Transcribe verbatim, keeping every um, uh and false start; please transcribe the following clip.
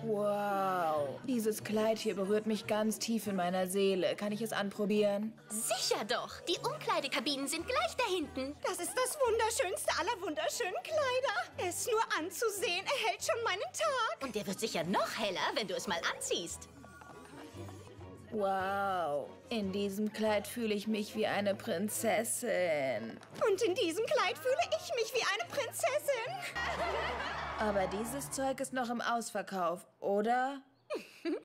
Wow, dieses Kleid hier berührt mich ganz tief in meiner Seele. Kann ich es anprobieren? Sicher doch. Die Umkleidekabinen sind gleich da hinten. Das ist das wunderschönste aller wunderschönen Kleider. Es nur anzusehen erhält schon meinen Tag. Und der wird sicher noch heller, wenn du es mal anziehst. Wow, in diesem Kleid fühle ich mich wie eine Prinzessin. Und in diesem Kleid fühle ich mich wie eine Prinzessin. Aber dieses Zeug ist noch im Ausverkauf, oder?